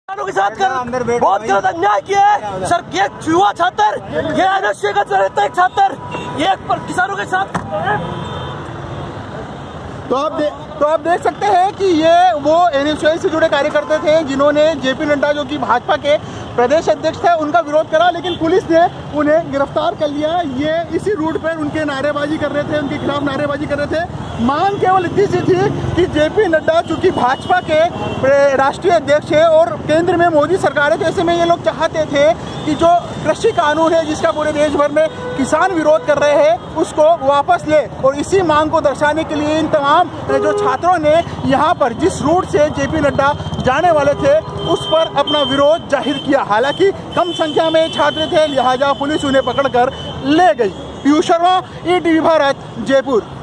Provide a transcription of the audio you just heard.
के साथ कर बहुत गलत अन्याय किया है सर। ये युवा छात्र, ये अनशे का रहता है छात्र, ये किसानों के साथ। तो आप देख सकते हैं कि ये वो एनएसयूआई से जुड़े कार्यकर्ता थे जिन्होंने जेपी नड्डा जो कि भाजपा के प्रदेश अध्यक्ष थे उनका विरोध करा, लेकिन पुलिस ने उन्हें गिरफ्तार कर लिया। ये इसी रूट पर उनके नारेबाजी कर रहे थे, उनके खिलाफ नारेबाजी कर रहे थे। मांग केवल इतनी सी थी कि जेपी नड्डा चूंकि भाजपा के राष्ट्रीय अध्यक्ष है और केंद्र में मोदी सरकार है, तो ऐसे में ये लोग चाहते थे कि जो कृषि कानून है जिसका पूरे देश भर में किसान विरोध कर रहे हैं उसको वापस ले। और इसी मांग को दर्शाने के लिए इन तमाम जो छात्रों ने यहाँ पर जिस रूट से जेपी नड्डा जाने वाले थे उस पर अपना विरोध जाहिर किया। हालांकि कम संख्या में छात्र थे, लिहाजा पुलिस उन्हें पकड़कर ले गई। पीयूष शर्मा, ईटीवी भारत, जयपुर।